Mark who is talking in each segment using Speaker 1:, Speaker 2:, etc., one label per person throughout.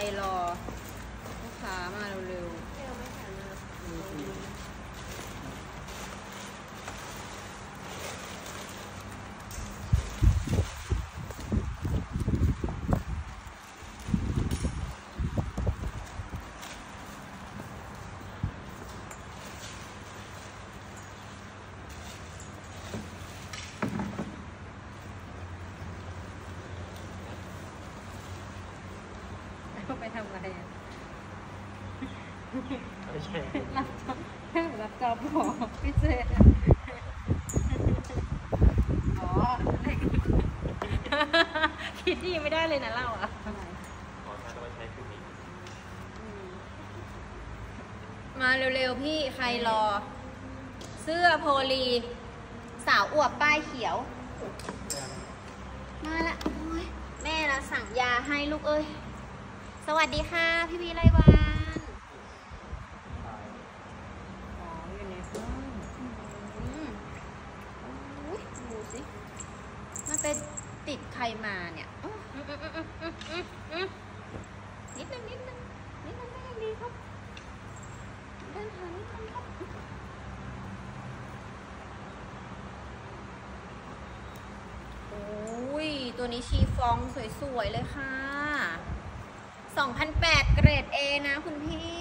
Speaker 1: รอลูกค้ามาเร็วๆไปทำอะไร
Speaker 2: ไม่ใช่
Speaker 1: รับจอบหมอพิเศษอ๋อคิดดีไม่ได้เลยนะเราอ่ะ
Speaker 2: ขอถ้าต้องใช้คือนี้
Speaker 1: มาเร็วๆพี่ใครรอเสื้อโพลีสาวอวบป้ายเขียวมาละแม่เราสั่งยาให้ลูกเอ้ยสวัสดีค่ะพี่วีไรวันอ๋ออยู่ในห้องดูสิมันเป็นติดใครมาเนี่ยนิดนึงก็ยังดีครับเดินทางนิดนึงครับโอ้ยตัวนี้ชีฟองสวยๆเลยค่ะ2,800เกรด A นะคุณพี่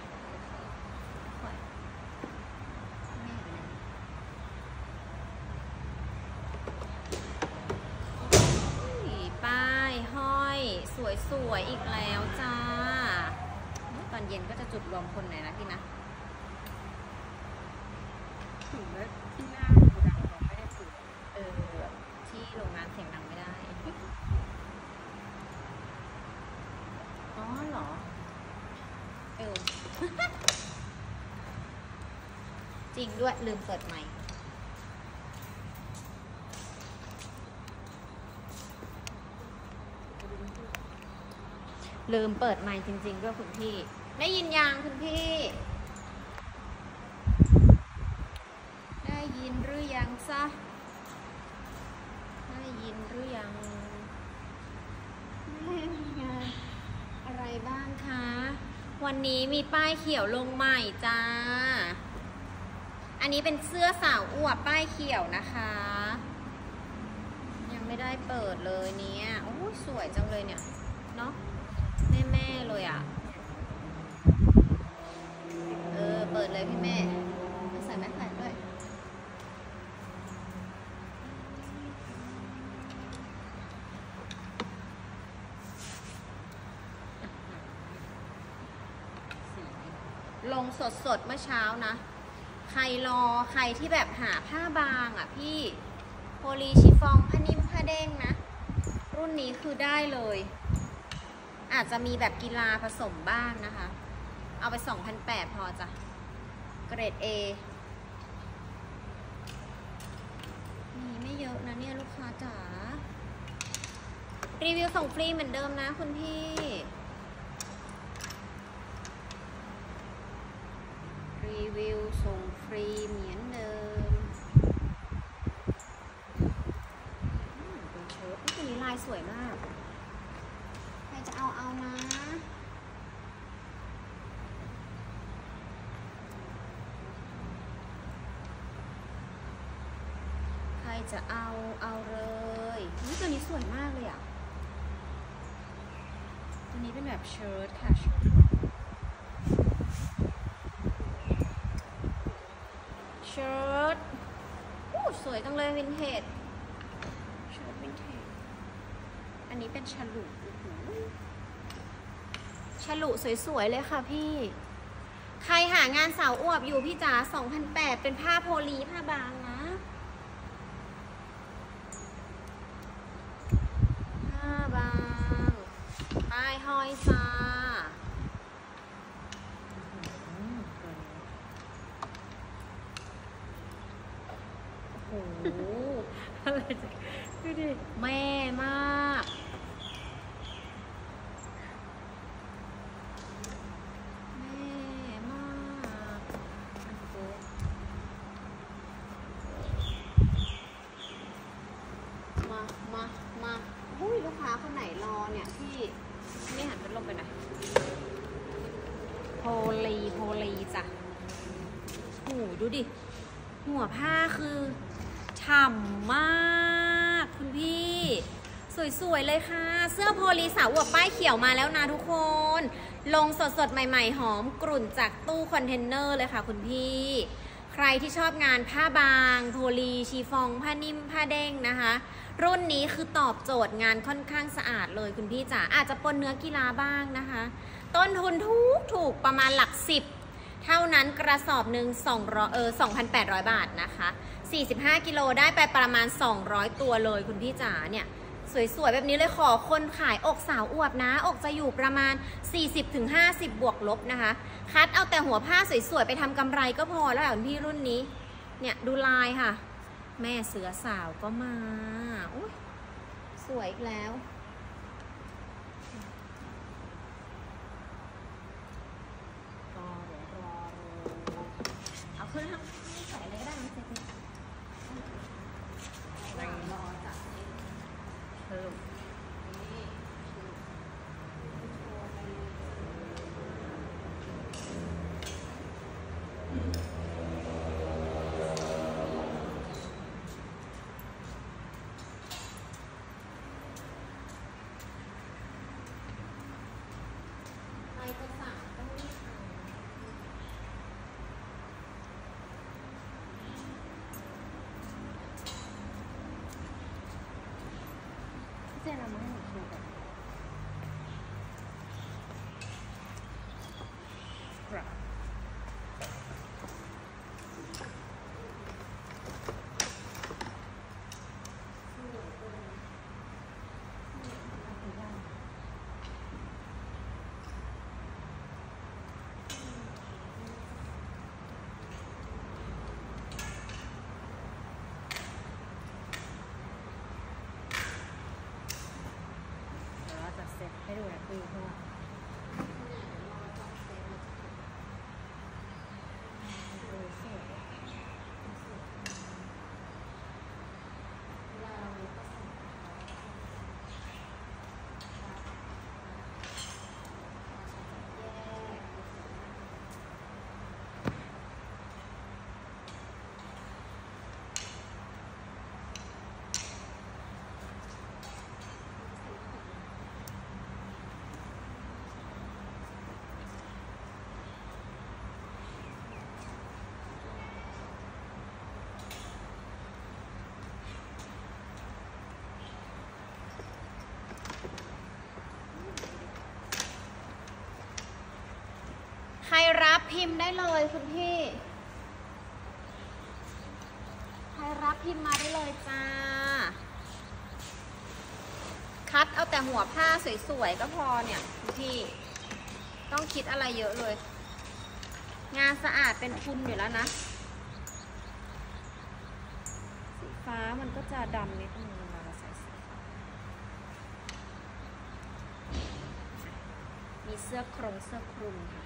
Speaker 1: ป้ายห้อยสวยๆอีกแล้วจ้าตอนเย็นก็จะจุดรวมคนหน่อยนะพี่นะ
Speaker 3: ถึงแล้วที่หน้าโกดังเราไม่ได้จุด
Speaker 1: ที่โรงงานเสียงดังไม่ได้อ๋อเหรอจริงด้วยลืมเปิดไมค์ลืมเปิดไมค์จริงๆด้วยคุณพี่ได้ยินยังคุณพี่ได้ยินหรือยังซะได้ยินหรือยังอะไรบ้างคะวันนี้มีป้ายเขียวลงใหม่จ้าอันนี้เป็นเสื้อสาวอวบป้ายเขียวนะคะยังไม่ได้เปิดเลยเนี่ยโอ้ยสวยจังเลยเนี่ยเนาะแม่เลยอ่ะเปิดเลยพี่แม่ใส่แมสใส่ด้วยลงสดเมื่อเช้านะใครรอใครที่แบบหาผ้าบางอ่ะพี่โพลีชิฟองผ้านิ่มผ้าเด้งนะรุ่นนี้คือได้เลยอาจจะมีแบบกีฬาผสมบ้างนะคะเอาไป 2,800 พอจ้ะเกรด A มีไม่เยอะนะเนี่ยลูกค้าจ๋ารีวิวส่งฟรีเหมือนเดิมนะคุณพี่รีวิวส่งฟรีเหมือนเดิมเป็นเชิ้ตตัวนี้ลายสวยมากใครจะเอานะใครจะเอาเลยนี่ตัวนี้สวยมากเลยอ่ะตัวนี้เป็นแบบเชิ้ตค่ะเชิ้ตสวยจังเลยวินเทจเชิ้ตวินเทจอันนี้เป็นฉลุสวยๆเลยค่ะพี่ใครหางานสาวอวบอยู่พี่จ๋า 2,800 เป็นผ้าโพลีผ้าบางนะผ้าบางป้ายห้อยจ้าโอ้โหอะไรดูดิแม่มากลูกค้าคนไหนรอเนี่ยพี่นี่หันพัดลมไปหน่อยโพลีจ้ะโอ้ดูดิ หัวผ้าคือฉ่ำมากคุณพี่ สวยๆเลยค่ะ เสื้อโพลีสาวอวบป้ายเขียวมาแล้วนะทุกคน ลงสดๆใหม่ๆหอมกลุ่นจากตู้คอนเทนเนอร์เลยค่ะคุณพี่ ใครที่ชอบงานผ้าบางโพลีชีฟองผ้านิ่มผ้าเด้งนะคะ รุ่นนี้คือตอบโจทย์งานค่อนข้างสะอาดเลยคุณพี่จ๋าอาจจะปนเนื้อกีฬาบ้างนะคะ ต้นทุนถูกประมาณหลัก10เท่านั้นกระสอบหนึ่ง2,800 บาทนะคะ45กิโลได้ไปประมาณ200ตัวเลยคุณพี่จ๋าเนี่ยสวยๆแบบนี้เลยขอคนขายอกสาวอวบนะอกจะอยู่ประมาณ 40-50 บวกลบนะคะคัดเอาแต่หัวผ้าสวยๆไปทำกำไรก็พอแล้วคุณพี่รุ่นนี้เนี่ยดูลายค่ะแม่เสือสาวก็มาอุ๊ยสวยอีกแล้วเอาขึ้นทางนี่ใส่อะไรก็ได้ไม่ใส่ขึ้นในรอจัดเพิ่มเจ๊เรามาให้หนูดูก่อนครับเสร็จให้ดูนะคือเพราะว่าใครรับพิมพ์ได้เลยคุณพี่ใครรับพิมพ์มาได้เลยจ้าคัดเอาแต่หัวผ้าสวยๆก็พอเนี่ยคุณพี่ต้องคิดอะไรเยอะเลยงานสะอาดเป็นคุณอยู่แล้วนะสีฟ้ามันก็จะดำนิดนึงเวลาเราใส่สีฟ้ามีเสื้อคลุมค่ะ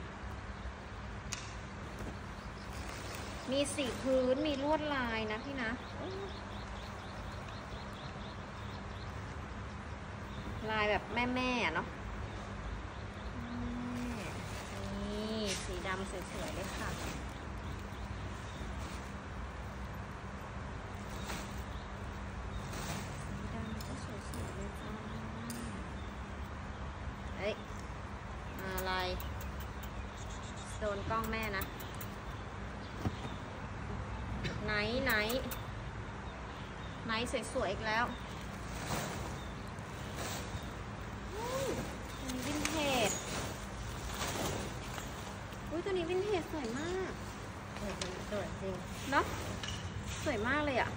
Speaker 1: มีสีพื้นมีลวดลายนะพี่นะลายแบบแม่ๆเนาะนี่สีดำสวยๆเลยค่ะสีดำก็สวยๆเลยจ้าเฮ้ยอะไรโดนกล้องแม่นะไหนสวยๆอีกแล้วตัวนี้วินเทจอุ้ยตัวนี้วินเทจสวยมากสวยจริงเนาะสวยมากเลยอ่ะ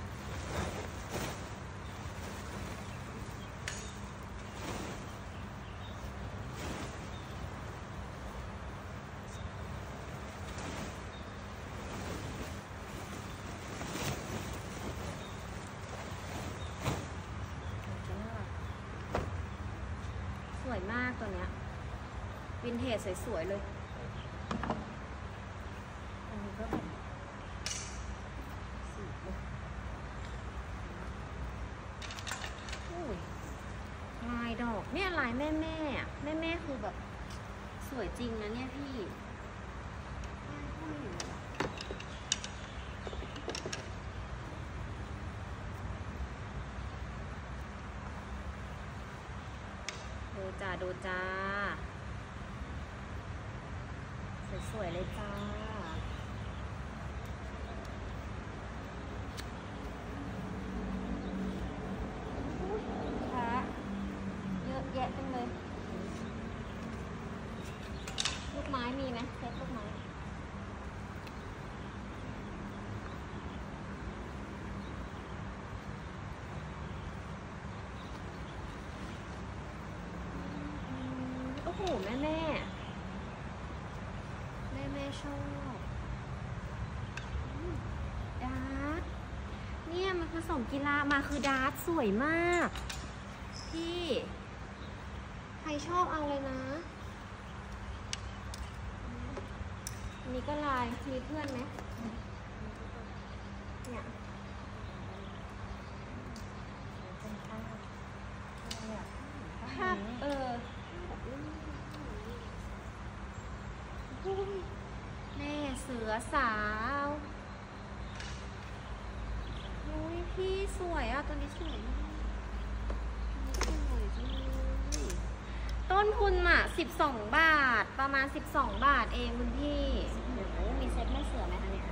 Speaker 1: สวยมากตัวเนี้ยวินเทจสวยๆเลยอันนี้ก็แบบสีอุ้ยลายดอกเนี่ยลายแม่แม่คือแบบสวยจริงนะเนี่ยพี่ดูจ้าดูจ้าสวยๆเลยจ้าค่ะเยอะแยะจังเลยลูกไม้มีไหมเซ็ตลูกไม้โอ้โหแม่ชอบดาร์ตเนี่ยมันผสมกีฬามาคือดาร์ตสวยมากพี่ใครชอบเอาเลยนะอันนี้ก็ลายมีเพื่อนไหมเนี่ยภาพแม่เสือสาวอุ้ยพี่สวยอ่ะตัวนี้สวยมากสวยจังเลยต้นทุนอ่ะ12 บาทประมาณ12 บาทเองคุณพี่โอ้มีเซ็ตแม่เสือไหมคะเนี่ย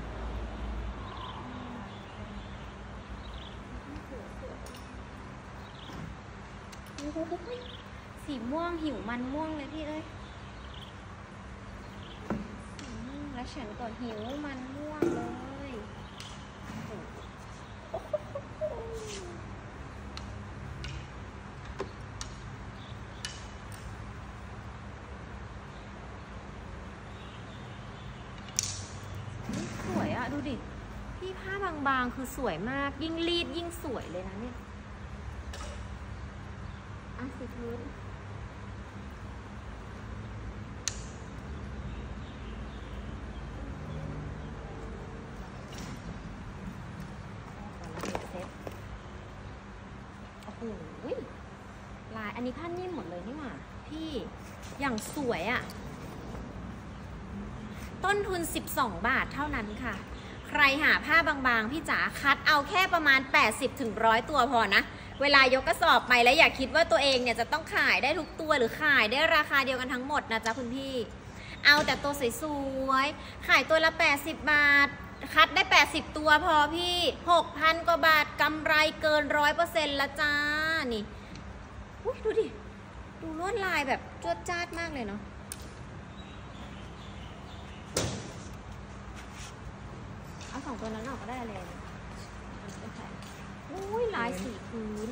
Speaker 1: สีม่วงหิวมันม่วงเลยพี่เอ้ยแล้วฉันก็หิวมันม่วงเลยสวยอะดูดิพี่ผ้าบางๆคือสวยมากยิ่งรีดยิ่งสวยเลยนะเนี่ยอ่ะสีพื้นลายอันนี้ผ้านิ่มหมดเลยนี่หว่าพี่อย่างสวยอะ่ะต้นทุน12 บาทเท่านั้นค่ะใครหาผ้าบางๆพี่จ๋าคัดเอาแค่ประมาณ80 ถึง 100 ตัวพอนะเวลายกกระสอบไปแล้วอย่าคิดว่าตัวเองเนี่ยจะต้องขายได้ทุกตัวหรือขายได้ราคาเดียวกันทั้งหมดนะจ๊ะคุณพี่เอาแต่ตัวสวยๆขายตัวละ80 บาทคัดได้80 ตัวพอพี่ 6,000 กว่าบาทกำไรเกิน 100% ละจ้านี่อุ๊ยดูดิดูลวดลายแบบจวดจ้าดมากเลยเนาะเอา2 ตัวนั้นออกก็ได้เลยอุ้ยลายสีพื้น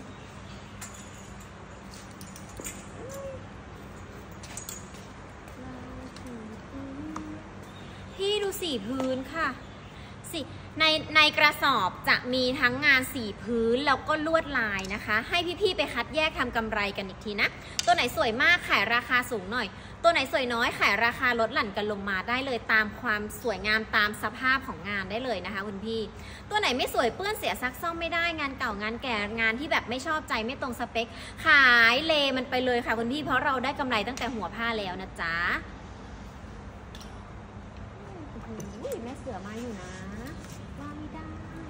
Speaker 1: พี่ดูสีพื้นค่ะในกระสอบจะมีทั้งงานสีพื้นแล้วก็ลวดลายนะคะให้พี่ๆไปคัดแยกทำกำไรกันอีกทีนะตัวไหนสวยมากขายราคาสูงหน่อยตัวไหนสวยน้อยขายราคาลดหลั่นกันลงมาได้เลยตามความสวยงามตามสภาพของงานได้เลยนะคะคุณพี่ตัวไหนไม่สวยเปื้อนเสียซักซ่อมไม่ได้งานเก่างานแก่งานที่แบบไม่ชอบใจไม่ตรงสเปคขายเลมันไปเลยค่ะคุณพี่เพราะเราได้กำไรตั้งแต่หัวผ้าแล้วนะจ๊ะแม่เสือมาอยู่นะว่าไม่ได้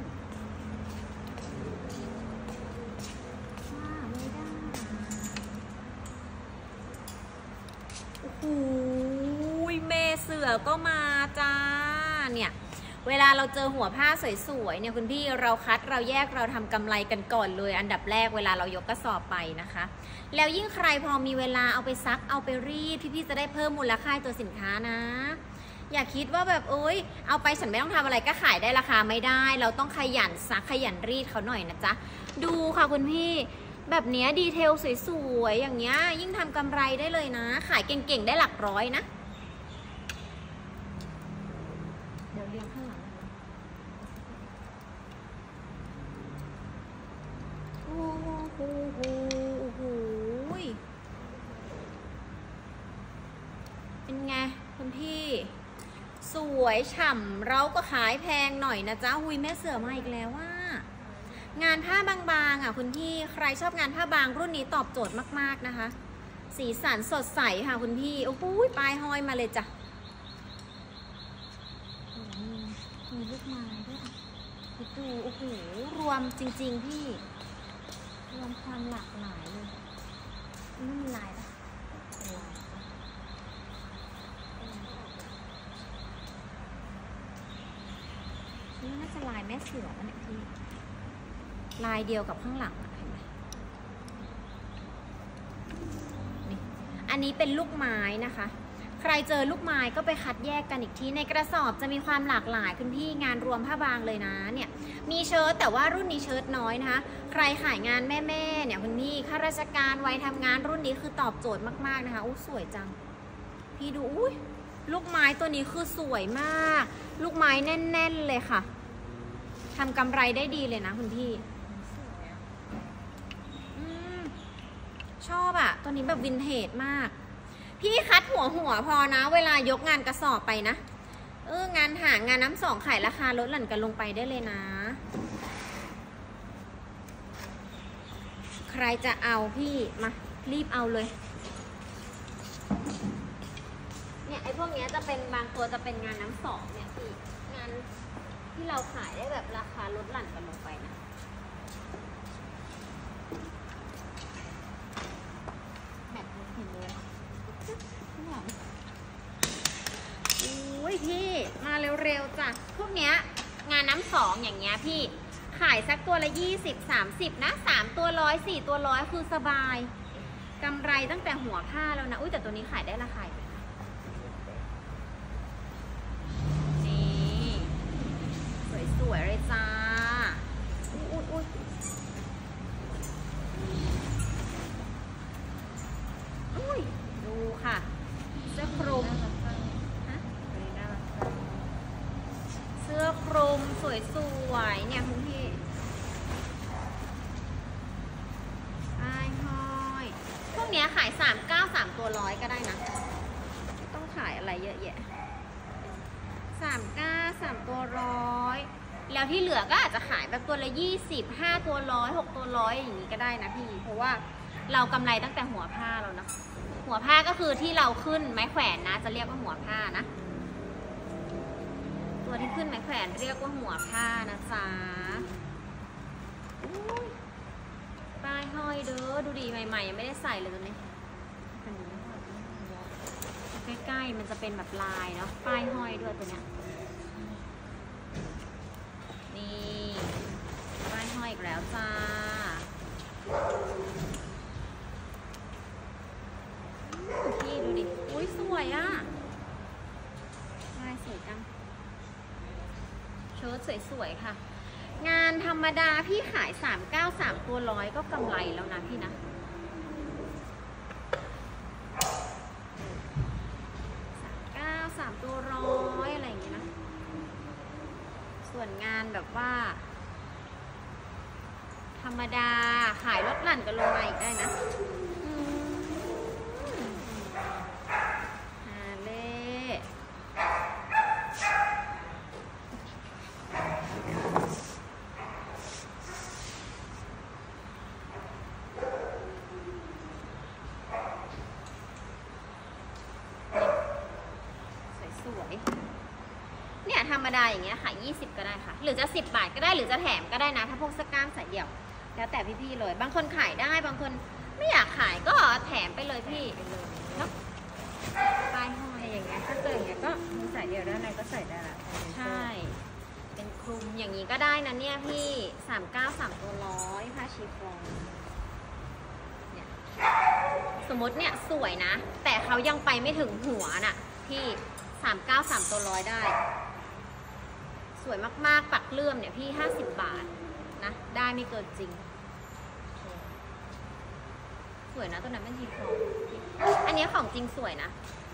Speaker 1: โอ้โหแม่เสือก็มาจ้าเนี่ยเวลาเราเจอหัวผ้าสวยๆเนี่ยคุณพี่เราคัดเราแยกเราทำกำไรกันก่อนเลยอันดับแรกเวลาเรายกกระสอบไปนะคะแล้วยิ่งใครพอมีเวลาเอาไปซักเอาไปรีดพี่ๆจะได้เพิ่มมูลค่าตัวสินค้านะอย่าคิดว่าแบบโอ๊ยเอาไปฉันไม่ต้องทำอะไรก็ขายได้ราคาไม่ได้เราต้องขยันซักขยันรีดเขาหน่อยนะจ๊ะดูค่ะคุณพี่แบบนี้ดีเทลสวยๆอย่างเงี้ยยิ่งทำกำไรได้เลยนะขายเก่งๆได้หลักร้อยนะเดี๋ยวเรียงข้างหลังโอ้โหเป็นไงคุณพี่สวยฉ่ำเราก็ขายแพงหน่อยนะจ๊ะหุยแม่เสือมาอีกแล้วว่างานผ้าบางๆอ่ะคุณพี่ใครชอบงานผ้าบางรุ่นนี้ตอบโจทย์มากๆนะคะสีสันสดใสค่ะคุณพี่ โอ้โหปลายห้อยมาเลยจ้ะมีลูกไม้ด้วยอ่ะดูโอ้โหรวมจริงๆพี่รวมความหลากหลายเลยนี่มันลายปะเป็นลายนี่น่าจะลายแม่เสือป่ะเนี่ยพี่ลายเดียวกับข้างหลังอะเห็นไหมนี่อันนี้เป็นลูกไม้นะคะ ใครเจอลูกไม้ก็ไปคัดแยกกันอีกทีในกระสอบจะมีความหลากหลายคุณพี่งานรวมผ้าบางเลยนะเนี่ยมีเชิ้ตแต่ว่ารุ่นนี้เชิ้ตน้อยนะคะใครขายงานแม่ๆเนี่ยคุณพี่ข้าราชการวัยทำงานรุ่นนี้คือตอบโจทย์มากๆนะคะอู้สวยจังพี่ดูอุ้ยลูกไม้ตัวนี้คือสวยมากลูกไม้แน่นๆเลยค่ะทำกำไรได้ดีเลยนะคุณพี่ชอบอะตัวนี้แบบวินเทจมากพี่คัดหัวพอนะเวลายกงานกระสอบไปนะงานหางานน้ำสองขายราคาลดหลั่นกันลงไปได้เลยนะใครจะเอาพี่มารีบเอาเลยเนี่ยไอ้พวกเนี้ยจะเป็นบางตัวจะเป็นงานน้ำสองเนี่ยพี่งานที่เราขายได้แบบราคาลดหลั่นกันลงไปนะแบบนี้เห็นเลยอุ้ยพี่มาเร็วๆจ้ะพวกเนี้ยงานน้ำสองอย่างเงี้ยพี่ขายสักตัวละ20-30นะ3ตัว100 4ตัว100คือสบายกำไรตั้งแต่หัวผ้าแล้วนะอุ้ยแต่ตัวนี้ขายได้ราคานี่สวยๆเลยจ้าอุ้ยดูค่ะเสื้อคลุมเสื้อคลุมสวยๆเนี่ยคุณพี่ไอ้ห้อยพวกเนี้ยขาย39 3ตัว100ก็ได้นะไม่ต้องขายอะไรเยอะแยะ39 3ตัว100แล้วที่เหลือก็อาจจะขายแบบตัวละ20 5ตัว100 6ตัว100อย่างนี้ก็ได้นะพี่เพราะว่าเรากำไรตั้งแต่หัวผ้าแล้วนะหัวผ้าก็คือที่เราขึ้นไม้แขวนนะจะเรียกว่าหัวผ้านะตัวที่ขึ้นไม้แขวนเรียกว่าหัวผ้านะจ๊ะป้ายห้อยเด้อดูดีใหม่ๆยังไม่ได้ใส่เลยตัวนี้ใกล้ๆมันจะเป็นแบบลายเนาะป้ายห้อยด้วยตัวเนี้ยนี่ป้ายห้อยอีกแล้วจ้าพี่ดูดิอุ้ยสวยอ่ะลายสวยจังเชิ้ตสวยๆค่ะงานธรรมดาพี่ขาย39 3ตัว100ก็กำไรแล้วนะพี่นะ39 3ตัว100อะไรอย่างเงี้ยนะส่วนงานแบบว่าธรรมดาขายลดหลั่นกันลงมาอีกได้นะเนี่ยธรรมดาอย่างเงี้ยค่ะ20ก็ได้ค่ะหรือจะ10 บาทก็ได้หรือจะแถมก็ได้นะถ้าพวกสก้ามใส่เดี่ยวแล้วแต่พี่ๆเลยบางคนขายได้บางคนไม่อยากขายก็แถมไปเลยพี่เนาะปลายห้อยอย่างเงี้ยถ้าเกิดอย่างเงี้ยก็มีใส่เดี่ยวด้านในก็ใส่ได้ละใช่เป็นคลุมอย่างนี้ก็ได้นะเนี่ยพี่39 3ตัว100ผ้าชีฟองเนี่ยสมมติเนี่ยสวยนะแต่เขายังไปไม่ถึงหัวน่ะพี่39 3ตัว100ได้สวยมากๆปักเลื่อมเนี่ยพี่50 บาทนะได้ไม่เกินจริงสวยนะตัวนั้นเป็นทีฟองอันนี้ของจริงสวยนะ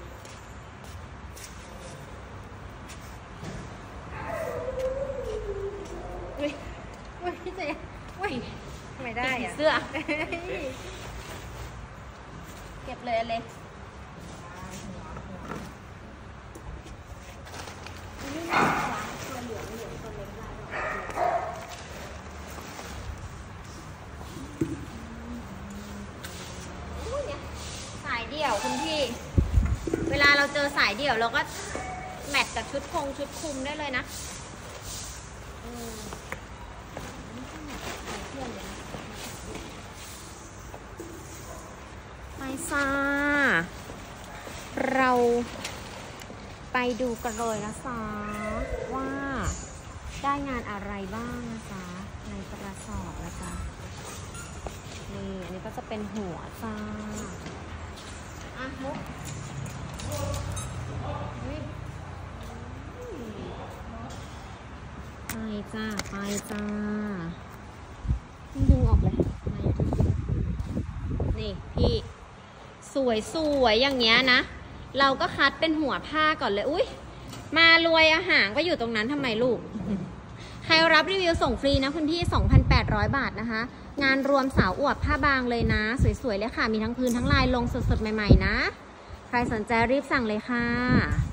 Speaker 1: อุ้ยพี่เจ๊อุ้ยไม่ได้อะเสื้อเก็บเลยเลยนี่น่ารักตัวเหลืองตัวเล็กลายดอกอุ้ยเนี่ยสายดี่ยวคุณพี่ เวลาเราเจอสายเดี่ยวเราก็แมทกับชุดคลุมได้เลยนะไปซ่าเราไปดูกันเลยนะจ๊ะว่าได้งานอะไรบ้างนะจ๊ะในกระสอบนะจ๊ะนี่อันนี้ก็จะเป็นหัวจ้าอ่ะมุกไปจ้าไปจ้าดึงออกเลยนี่พี่สวยอย่างเงี้ยนะเราก็คัดเป็นหัวผ้าก่อนเลยอุ๊ยมารวยอาหารก็อยู่ตรงนั้นทำไมลูกใครรับรีวิวส่งฟรีนะคุณพี่ 2,800 บาทนะคะงานรวมสาวอวบผ้าบางเลยนะสวยๆเลยค่ะมีทั้งพื้นทั้งลายลงสดๆใหม่ๆนะใครสนใจรีบสั่งเลยค่ะ